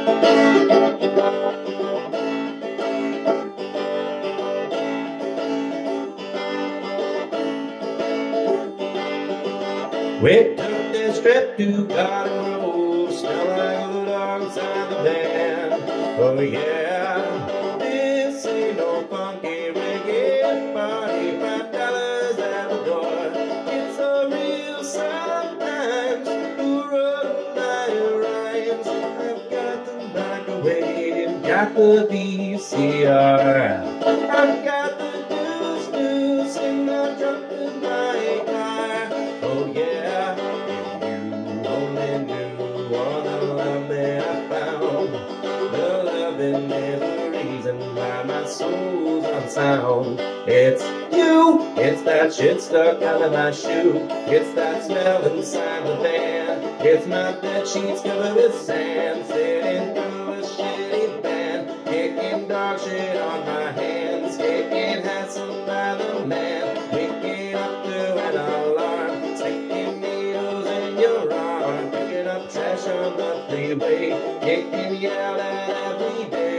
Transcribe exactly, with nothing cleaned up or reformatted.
We took this trip to Garden Grove, smell like the dogs and the band. Oh yeah, this ain't no funky reggae party, five dollars at the door. It's a real sometimes, who wrote my rhymes. I've got the microwave, got the V C R, I've got the deuce deuce in the trunk of my car. Oh yeah, if you only knew all the love that I found. The loving is the reason why my soul's unsound. It's you, it's that shit stuck out of my shoe. It's that smell inside the van. It's my bed sheets covered with sand, sitting through a shitty band, kicking dog shit on my hands, kicking hassled by the man, waking up to an alarm, sticking needles in your arm, picking up trash on the freeway, kicking yell at every day.